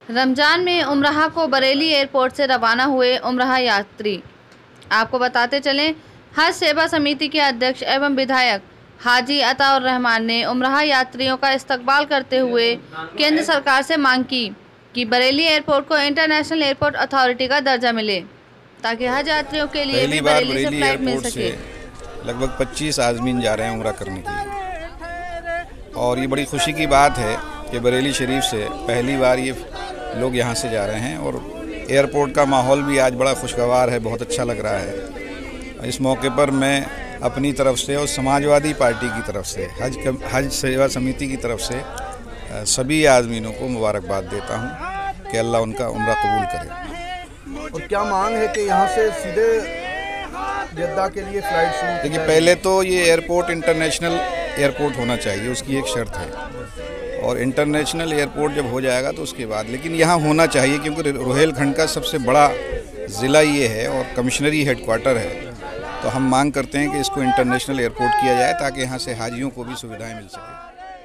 रमजान में उमराह को बरेली एयरपोर्ट से रवाना हुए उमराह यात्री। आपको बताते चलें, हज सेवा समिति के अध्यक्ष एवं विधायक हाजी अताउर रहमान ने उमराह यात्रियों का इस्तकबाल करते हुए केंद्र सरकार से मांग की कि बरेली एयरपोर्ट को इंटरनेशनल एयरपोर्ट अथॉरिटी का दर्जा मिले ताकि हज यात्रियों के लिए भी बरेली से फ्लाइट मिल सके। लगभग 25 आज़मीन जा रहे हैं उम्रा करने के लिए और ये बड़ी खुशी की बात है कि बरेली शरीफ से पहली बार ये लोग यहाँ से जा रहे हैं और एयरपोर्ट का माहौल भी आज बड़ा खुशगवार है, बहुत अच्छा लग रहा है। इस मौके पर मैं अपनी तरफ से और समाजवादी पार्टी की तरफ से हज सेवा समिति की तरफ से सभी आज़मीनों को मुबारकबाद देता हूँ कि अल्लाह उनका उम्रा कबूल करे। और क्या मांग है कि यहाँ से सीधे जद्दा के लिए फ़्लाइट शुरू? देखिए, पहले तो ये एयरपोर्ट इंटरनेशनल एयरपोर्ट होना चाहिए, उसकी एक शर्त है। और इंटरनेशनल एयरपोर्ट जब हो जाएगा तो उसके बाद, लेकिन यहाँ होना चाहिए क्योंकि रोहेलखंड का सबसे बड़ा ज़िला ये है और कमिश्नरी हेडक्वार्टर है। तो हम मांग करते हैं कि इसको इंटरनेशनल एयरपोर्ट किया जाए ताकि यहाँ से हाजियों को भी सुविधाएं मिल सकें।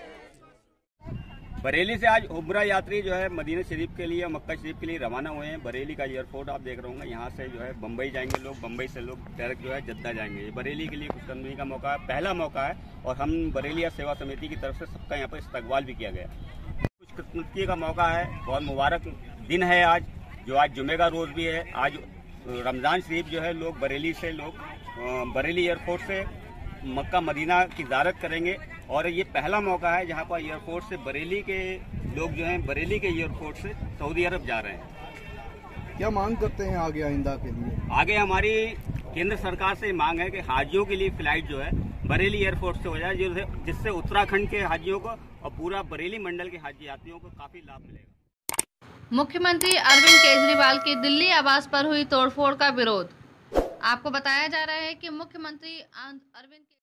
बरेली से आज उमरा यात्री जो है मदीना शरीफ के लिए, मक्का शरीफ के लिए रवाना हुए हैं। बरेली का एयरपोर्ट आप देख रहे होंगे, यहाँ से जो है बम्बई जाएंगे लोग, बम्बई से लोग डायरेक्ट जो है जद्दा जाएंगे। ये बरेली के लिए खुशकदमी का मौका है, पहला मौका है और हम बरेली सेवा समिति की तरफ से सबका यहाँ पर इस्तकबाल भी किया गया। खुशकिस्मती का मौका है, बहुत मुबारक दिन है आज, जो आज जुमे का रोज़ भी है। आज रमज़ान शरीफ जो है लोग बरेली से बरेली एयरपोर्ट से मक्का मदीना की ज़ियारत करेंगे और ये पहला मौका है जहाँ पर एयरपोर्ट से बरेली के लोग जो हैं बरेली के एयरपोर्ट से सऊदी अरब जा रहे हैं। क्या मांग करते हैं आगे आइंदा के लिए? आगे हमारी केंद्र सरकार से मांग है कि हाजियों के लिए फ़्लाइट जो है बरेली एयरपोर्ट से हो जाए, जिससे उत्तराखंड के हाजियों को और पूरा बरेली मंडल के हाजी यात्रियों को काफ़ी लाभ मिलेगा। मुख्यमंत्री अरविंद केजरीवाल की दिल्ली आवास पर हुई तोड़फोड़ का विरोध। आपको बताया जा रहा है कि मुख्यमंत्री अरविंद